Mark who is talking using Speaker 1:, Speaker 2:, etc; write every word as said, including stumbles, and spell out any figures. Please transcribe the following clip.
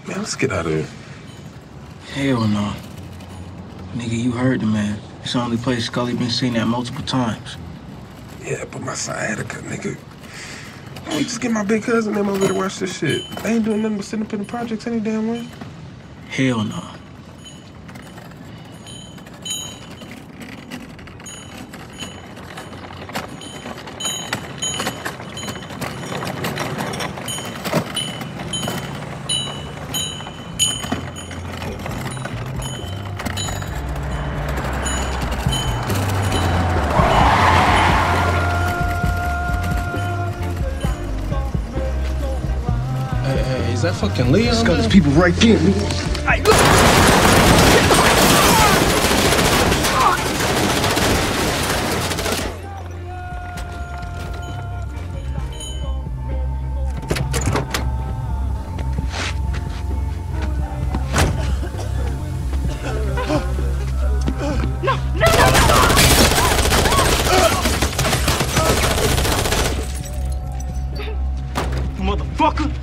Speaker 1: Man, let's get out of here.
Speaker 2: Hell no. Nigga, you heard the man. It's the only place Scully been seen at multiple times.
Speaker 1: Yeah, but my sciatica, nigga. Why you just get my big cousin them over to watch this shit? They ain't doing nothing but sitting up in the projects any damn way.
Speaker 2: Hell no.
Speaker 1: Is that fucking Leon?
Speaker 3: It's got his people right there. Hey, look!
Speaker 4: No, no, no, no!
Speaker 2: Motherfucker!